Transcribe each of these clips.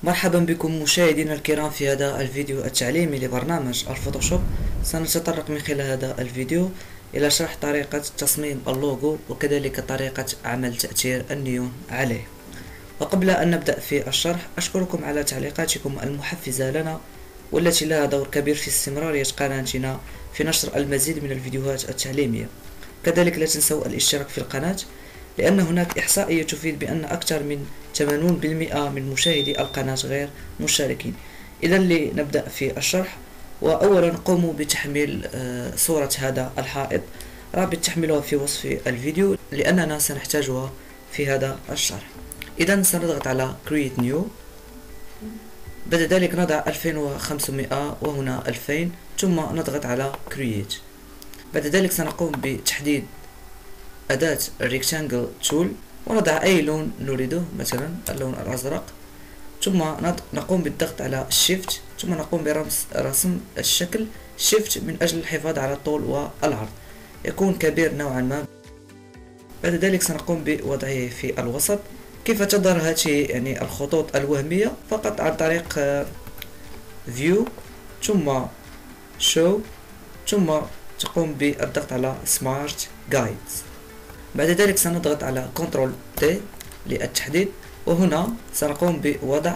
مرحبا بكم مشاهدينا الكرام في هذا الفيديو التعليمي لبرنامج الفوتوشوب. سنتطرق من خلال هذا الفيديو إلى شرح طريقة تصميم اللوغو وكذلك طريقة عمل تأثير النيون عليه. وقبل أن نبدأ في الشرح أشكركم على تعليقاتكم المحفزة لنا والتي لها دور كبير في استمرارية قناتنا في نشر المزيد من الفيديوهات التعليمية. كذلك لا تنسوا الاشتراك في القناة لأن هناك إحصائية تفيد بأن أكثر من 80% من مشاهدي القناة غير مشاركين. إذا لنبدأ في الشرح. وأولا قوموا بتحميل صورة هذا الحائط، رابط تحميلها في وصف الفيديو لأننا سنحتاجها في هذا الشرح. إذا سنضغط على Create New، بعد ذلك نضع 2500 وهنا 2000 ثم نضغط على Create. بعد ذلك سنقوم بتحديد أداة Rectangle Tool ونضع أي لون نريده، مثلا اللون الأزرق، ثم نقوم بالضغط على Shift ثم نقوم برسم الشكل Shift من أجل الحفاظ على الطول والعرض، يكون كبير نوعا ما. بعد ذلك سنقوم بوضعه في الوسط. كيف تظهر هذه الخطوط الوهمية؟ فقط عن طريق View ثم Show ثم تقوم بالضغط على Smart Guides. بعد ذلك سنضغط على Ctrl T للتحديد، وهنا سنقوم بوضع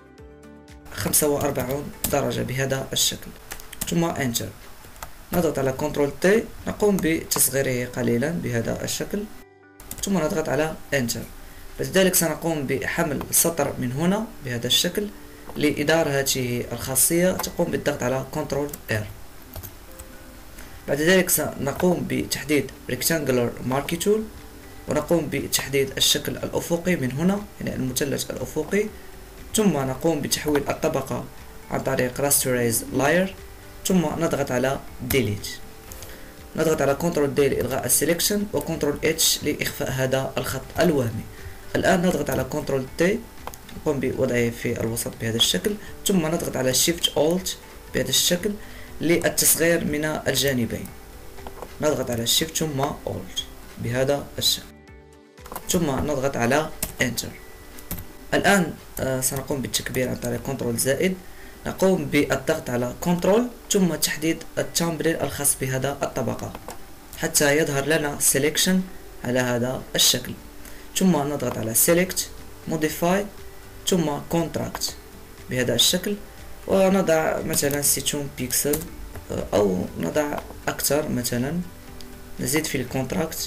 45 درجة بهذا الشكل ثم Enter. نضغط على Ctrl T، نقوم بتصغيره قليلا بهذا الشكل ثم نضغط على Enter. بعد ذلك سنقوم بحمل سطر من هنا بهذا الشكل. لإدارة هذه الخاصية تقوم بالضغط على Ctrl R. بعد ذلك سنقوم بتحديد Rectangular Marquee Tool ونقوم بتحديد الشكل الأفقي من هنا، المثلث الأفقي، ثم نقوم بتحويل الطبقة عن طريق Rasterize Layer ثم نضغط على Delete. نضغط على Ctrl D لإلغاء السلكشن و Ctrl H لإخفاء هذا الخط الوهمي. الآن نضغط على Ctrl T، نقوم بوضعه في الوسط بهذا الشكل ثم نضغط على Shift Alt بهذا الشكل للتصغير من الجانبين. نضغط على Shift ثم Alt بهذا الشكل ثم نضغط على Enter. الآن سنقوم بالتكبير عن طريق Ctrl زائد. نقوم بالضغط على Ctrl ثم تحديد التامبريل الخاص بهذا الطبقة حتى يظهر لنا Selection على هذا الشكل، ثم نضغط على Select Modify ثم Contract بهذا الشكل ونضع مثلا 60 بيكسل أو نضع أكثر، مثلا نزيد في الكونتراكت.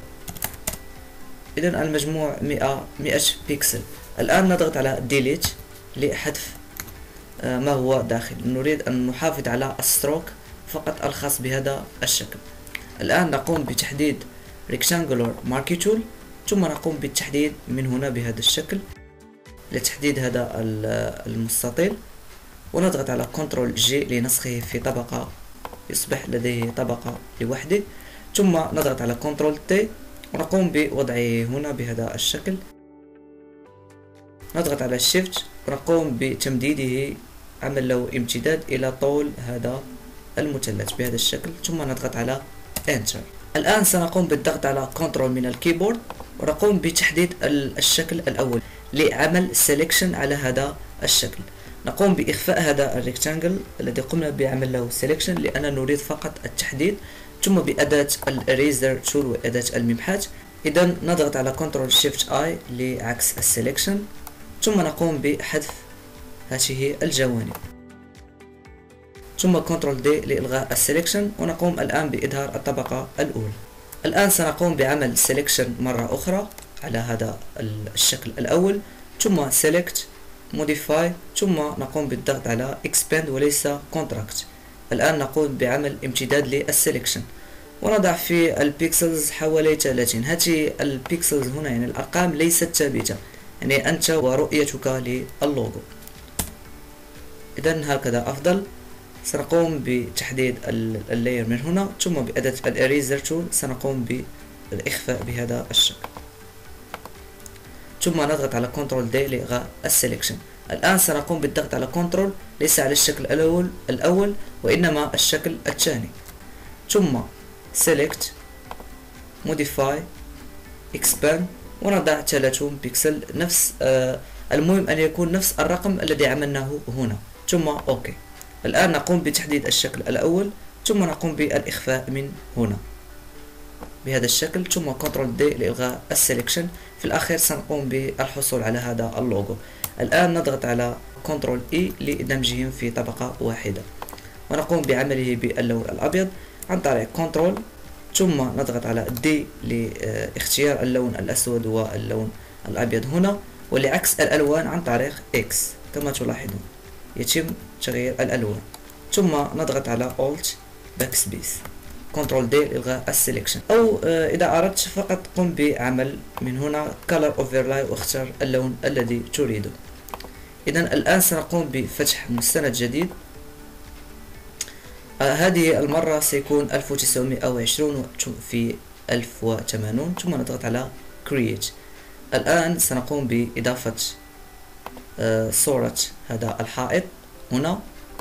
إذن المجموع 100 بيكسل. الآن نضغط على Delete لحذف ما هو داخل. نريد أن نحافظ على الستروك فقط الخاص بهذا الشكل. الآن نقوم بتحديد Rectangular Marquee Tool ثم نقوم بالتحديد من هنا بهذا الشكل لتحديد هذا المستطيل، ونضغط على Ctrl G لنسخه في طبقة يصبح لديه طبقة لوحده، ثم نضغط على Ctrl T ونقوم بوضعه هنا بهذا الشكل. نضغط على Shift ونقوم بتمديده، عمل له امتداد إلى طول هذا المثلث بهذا الشكل ثم نضغط على Enter. الآن سنقوم بالضغط على Ctrl من الكيبورد ونقوم بتحديد الشكل الأول لعمل Selection على هذا الشكل. نقوم بإخفاء هذا الريكتانجل الذي قمنا بعمل له Selection لأننا نريد فقط التحديد، ثم بأداة الإريزر تول وأداة الممحات. إذا نضغط على Ctrl Shift I لعكس السلكشن ثم نقوم بحذف هذه الجوانب ثم Ctrl D لإلغاء السلكشن، ونقوم الآن بإظهار الطبقة الأولى. الآن سنقوم بعمل Selection مرة أخرى على هذا الشكل الأول ثم Select Modify ثم نقوم بالضغط على Expand وليس Contract. الآن نقوم بعمل امتداد للسلكشن ونضع في البيكسلز حوالي 30. هذه البيكسلز هنا الأرقام ليست ثابتة، أنت ورؤيتك للوغو. إذن هكذا أفضل. سنقوم بتحديد اللاير من هنا ثم بأداة الإريزر تول سنقوم بالإخفاء بهذا الشكل ثم نضغط على Ctrl D لإلغاء السلكشن. الآن سنقوم بالضغط على Ctrl ليس على الشكل الأول وإنما الشكل الثاني ثم Select Modify Expand ونضع 30 بكسل نفس المهم أن يكون نفس الرقم الذي عملناه هنا، ثم أوكي. الآن نقوم بتحديد الشكل الأول، ثم نقوم بالإخفاء من هنا بهذا الشكل، ثم كنترول دي لإلغاء السلكشن. في الأخير سنقوم بالحصول على هذا اللوجو. الآن نضغط على كنترول إي لدمجهم في طبقة واحدة، ونقوم بعمله باللون الأبيض عن طريق كنترول، ثم نضغط على دي لاختيار اللون الأسود واللون الأبيض هنا، ولعكس الألوان عن طريق إكس كما تلاحظون يتم تغيير الألوان، ثم نضغط على Alt Backspace كنترول دي لإلغاء السلكشن. أو إذا أردت فقط قم بعمل من هنا Color Overlay واختر اللون الذي تريده. إذن الآن سنقوم بفتح مستند جديد، هذه المرة سيكون 1920 في 1080، ثم نضغط على Create. الآن سنقوم بإضافة صورة هذا الحائط هنا،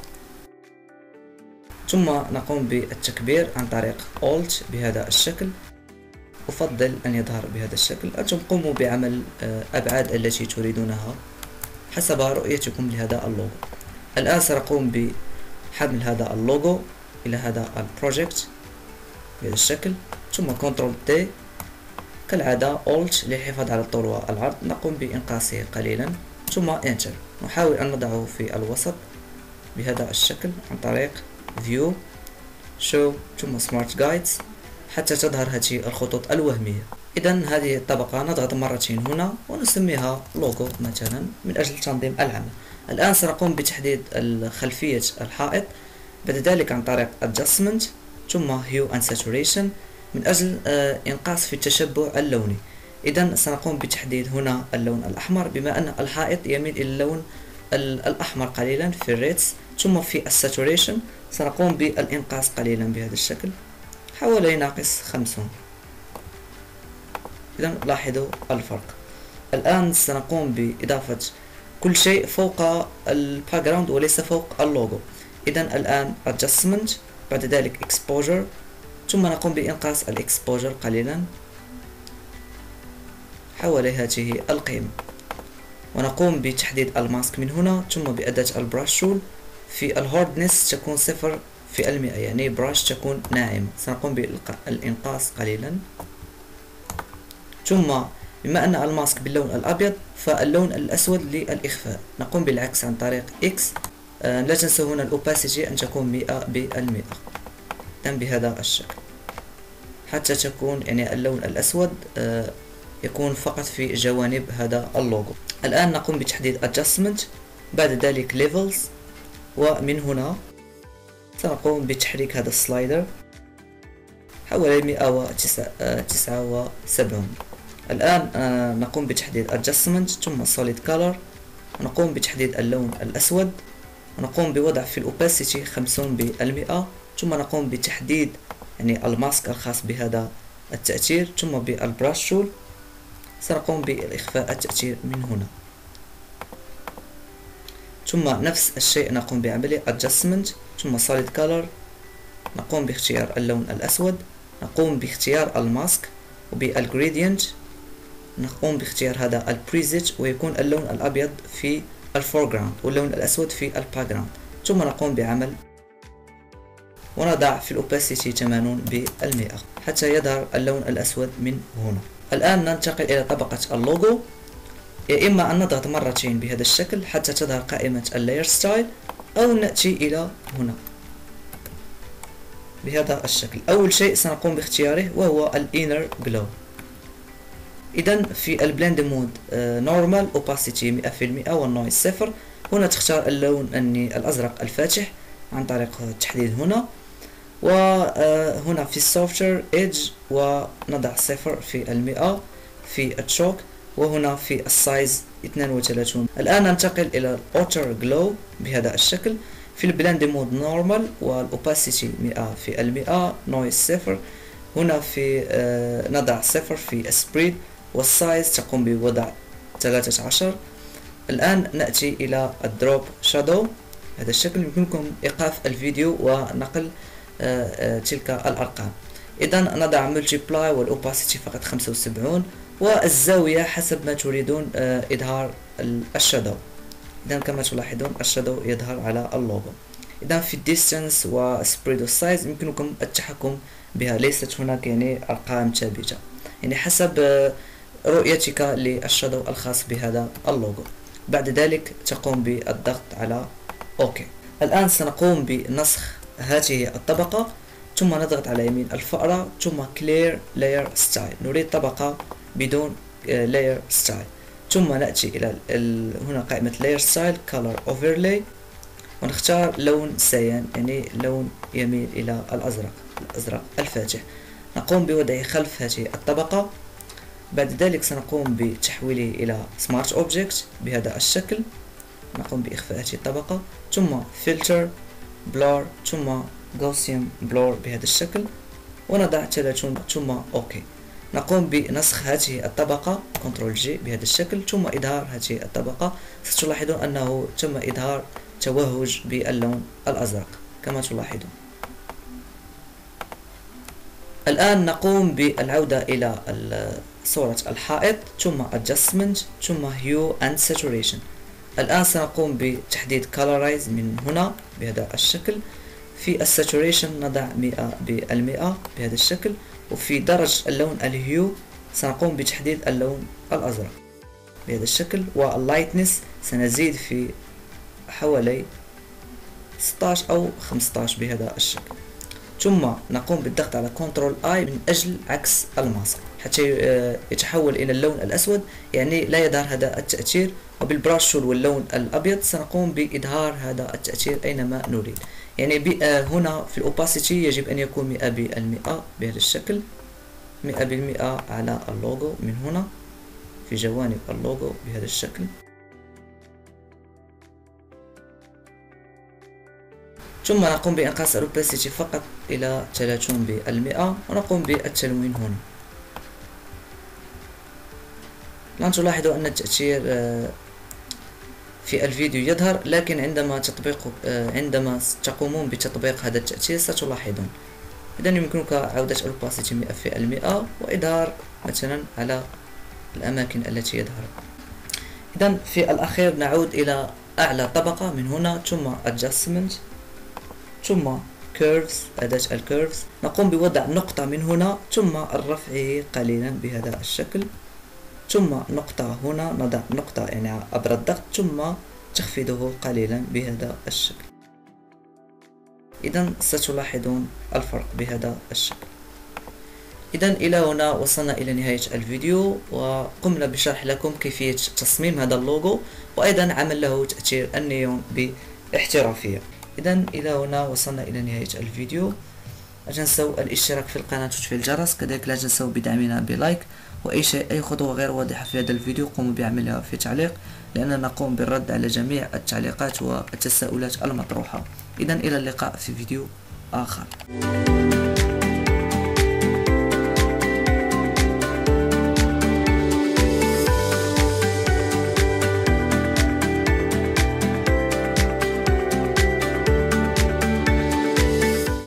ثم نقوم بالتكبير عن طريق Alt بهذا الشكل. أفضل أن يظهر بهذا الشكل. أنتم قوموا بعمل أبعاد التي تريدونها حسب رؤيتكم لهذا اللوجو. الآن سنقوم بحمل هذا اللوجو إلى هذا البروجكت بهذا الشكل، ثم كنترول دي كالعادة Alt للحفاظ على الطول والعرض. نقوم بإنقاصه قليلا ثم Enter. نحاول أن نضعه في الوسط بهذا الشكل عن طريق View Show ثم Smart Guides حتى تظهر هذه الخطوط الوهمية. إذن هذه الطبقة نضغط مرتين هنا ونسميها لوجو مثلا من أجل تنظيم العمل. الآن سنقوم بتحديد خلفية الحائط، بعد ذلك عن طريق Adjustment ثم Hue and Saturation من أجل إنقاص في التشبع اللوني. إذن سنقوم بتحديد هنا اللون الأحمر، بما أن الحائط يميل إلى اللون الأحمر قليلا في الريتس، ثم في الساتوريشن سنقوم بالإنقاص قليلا بهذا الشكل حوالي ناقص 50. إذن لاحظوا الفرق. الآن سنقوم بإضافة كل شيء فوق الباك وليس فوق اللوجو. إذن الآن Adjustment بعد ذلك Exposure، ثم نقوم بإنقاص الإكسبوجر قليلا حوالي هذه القيمة، ونقوم بتحديد الماسك من هنا، ثم بأداة البراش تول. في الهاردنس تكون 0%، يعني براش تكون ناعمة. سنقوم بالإنقاص قليلا، ثم بما أن الماسك باللون الأبيض فاللون الأسود للإخفاء نقوم بالعكس عن طريق X. لا تنسوا هنا الأوباسيتي أن تكون 100%، بهذا الشكل حتى تكون يعني اللون الأسود يكون فقط في جوانب هذا اللوجو. الآن نقوم بتحديد Adjustment بعد ذلك Levels، ومن هنا سنقوم بتحريك هذا السلايدر حوالي 179. الآن نقوم بتحديد Adjustment ثم Solid Color، ونقوم بتحديد اللون الأسود، ونقوم بوضع في الأوباسيتي 50%، ثم نقوم بتحديد يعني الماسك الخاص بهذا التأثير، ثم بالبراش تول سنقوم بالإخفاء التأثير من هنا، ثم نفس الشيء نقوم بعمله Adjustment ثم Solid Color، نقوم باختيار اللون الأسود، نقوم باختيار الماسك، وبالجريدينت نقوم باختيار هذا البريزيت ويكون اللون الأبيض في الفورجراوند واللون الأسود في الباكجراوند، ثم نقوم بعمل ونضع في الأوباسيتي 80% حتى يظهر اللون الأسود من هنا. الآن ننتقل إلى طبقة اللوجو، يا إما أن نضغط مرتين بهذا الشكل حتى تظهر قائمة اللاير ستايل، أو نأتي إلى هنا بهذا الشكل. أول شيء سنقوم باختياره وهو الانر جلو. إذن في البلند مود نورمال اوباسيتي 100% والنويز 0. هنا تختار اللون الأزرق الفاتح عن طريق التحديد هنا، وهنا في السوفتر ايدج ونضع 0% في التشوك، وهنا في السايز 32. الآن ننتقل إلى الأوتر جلو بهذا الشكل. في البلند مود نورمال والأوباسيتي 100%، نويز 0. هنا في نضع 0 في السبريد، والسايز تقوم بوضع 13. الآن نأتي إلى الدروب شادو هذا الشكل. يمكنكم إيقاف الفيديو ونقل تلك الأرقام. إذن نضع ملتيبلاي والأوباسيتي فقط 75، والزاوية حسب ما تريدون إظهار الشادو. إذا كما تلاحظون الشادو يظهر على اللوغو. إذا في الديستانس وسبريد والسايز يمكنكم التحكم بها، ليست هناك يعني أرقام ثابتة، يعني حسب رؤيتك للشادو الخاص بهذا اللوغو. بعد ذلك تقوم بالضغط على اوكي. الآن سنقوم بنسخ هذه الطبقة، ثم نضغط على يمين الفأرة ثم clear layer style. نريد طبقة بدون layer style، ثم نأتي إلى هنا قائمة layer style color overlay، ونختار لون سيان يعني لون يميل إلى الأزرق الفاتح. نقوم بوضع خلف هذه الطبقة. بعد ذلك سنقوم بتحويله إلى Smart Object بهذا الشكل. نقوم بإخفاء هذه الطبقة ثم Filter Blur ثم Gaussian Blur بهذا الشكل، ونضع 30 ثم OK. نقوم بنسخ هذه الطبقة Ctrl G بهذا الشكل ثم إظهار هذه الطبقة. ستلاحظون أنه تم إظهار توهج باللون الأزرق كما تلاحظون. الآن نقوم بالعودة إلى صورة الحائط ثم Adjustment ثم Hue and Saturation. الآن سنقوم بتحديد Colorize من هنا بهذا الشكل. في Saturation نضع 100% بهذا الشكل، وفي درج اللون الهيو سنقوم بتحديد اللون الأزرق بهذا الشكل، واللايتنس سنزيد في حوالي 16 أو 15 بهذا الشكل. ثم نقوم بالضغط على Ctrl I من أجل عكس الماسك حتى يتحول إلى اللون الأسود، يعني لا يظهر هذا التأثير. وبالبراش تول واللون الأبيض سنقوم بإظهار هذا التأثير أينما نريد. يعني هنا في الأوباسيتي يجب أن يكون 100% بهذا الشكل، 100% على اللوغو من هنا في جوانب اللوغو بهذا الشكل. ثم نقوم بإنقاص الأوباسيتي فقط إلى 30% ونقوم بالتلوين هنا. الآن تلاحظوا أن التأثير في الفيديو يظهر، لكن عندما تقومون بتطبيق هذا التأثير ستلاحظون. إذا يمكنك عودة الأوباسيتي 100% وإظهار مثلا على الأماكن التي يظهر. إذا في الأخير نعود إلى أعلى طبقة من هنا ثم Adjustment ثم Curves، أداة الكيرفز. نقوم بوضع نقطة من هنا ثم رفعه قليلا بهذا الشكل، ثم نقطة هنا نضع نقطة يعني عبر الضغط ثم تخفيضه قليلا بهذا الشكل. إذا ستلاحظون الفرق بهذا الشكل. إذا إلى هنا وصلنا إلى نهاية الفيديو، وقمنا بشرح لكم كيفية تصميم هذا اللوغو وأيضا عمل له تأثير النيون باحترافية. إذا إلى هنا وصلنا إلى نهاية الفيديو. لا تنسوا الاشتراك في القناة وتفعيل الجرس، كذلك لا تنسوا بدعمنا بلايك، أي خطوة غير واضحة في هذا الفيديو قوموا بعملها في تعليق، لأننا نقوم بالرد على جميع التعليقات والتساؤلات المطروحة. إذا إلى اللقاء في فيديو آخر.